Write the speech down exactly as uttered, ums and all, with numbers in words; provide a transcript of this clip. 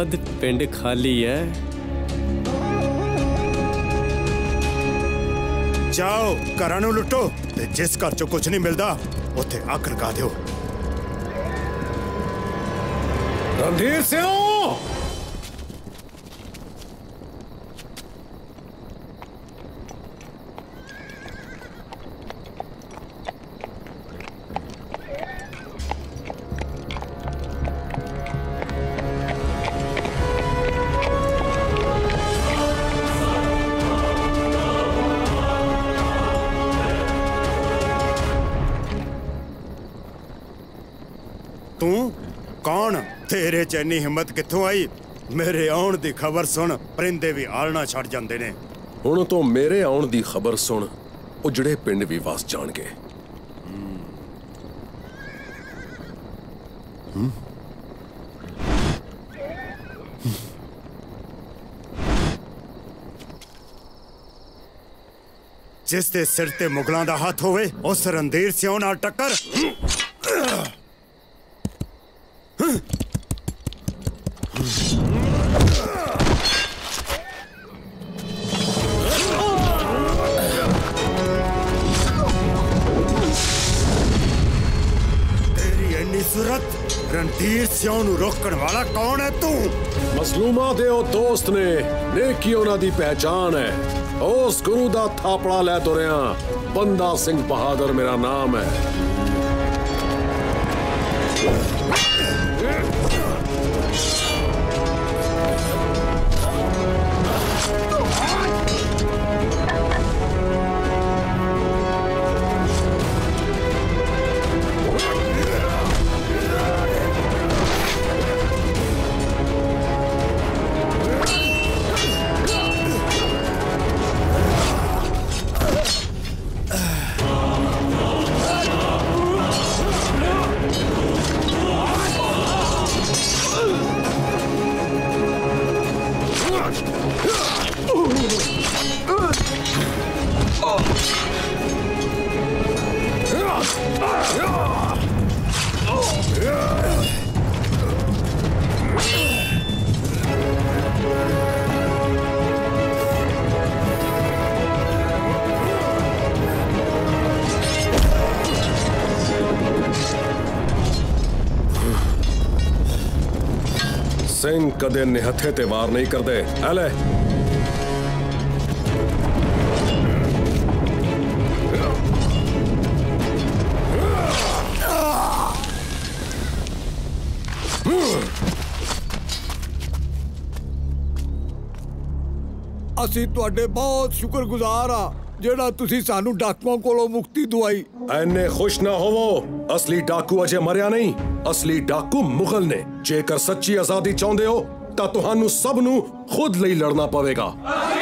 बाद पिंड खाली है। जाओ घरां नूं लुटो ते जिस घर चों कुछ नहीं मिलता उत्थे अग लगा दिओ। रणधीर सिंह, तू कौन? तेरे च इन्नी हिम्मत कित्थों आई? मेरे आउण दी खबर सुन, परिंदे भी आलना छड़ जांदे ने। हुण तो मेरे आउण दी खबर सुन, उजड़े पिंड भी वस जाणगे। जिस दे सिर ते मुगलां दा हथ होवे उस रणधीर सिंह नाल टक्कर। रणधीर सिंह नूं रोकण वाला कौन है तू? मसलूमा दे ओ दोस्त ने, नेकी उन्हां दी पहचान है। उस गुरु दा थापड़ा लै तुरिया, बंदा सिंह बहादुर मेरा नाम है। सिंह कदे निहत्थे ते वार नहीं करते। एले असी तुहाडे बहुत शुक्रगुजार आ जेड़ा तुसी सानू डाकुआं कोलों मुक्ति दुआई। इन्ने खुश ना होवो, असली डाकू अजे मरिया नहीं। असली डाकू मुगल ने। जेकर सच्ची आजादी चाहते हो तां तुहानू सब नू खुद लई लड़ना पवेगा।